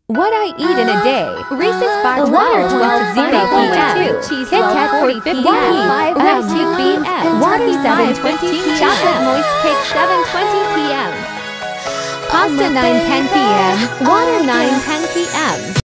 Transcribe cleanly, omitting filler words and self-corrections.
What I eat in a day. Reese's bar water 12:0 p.m. Kit Kat 4:50 5 p.m. Water 7:20 p.m. Chocolate moist cake 7:20 p.m. Pasta 9:10 p.m. Water 9:10 p.m.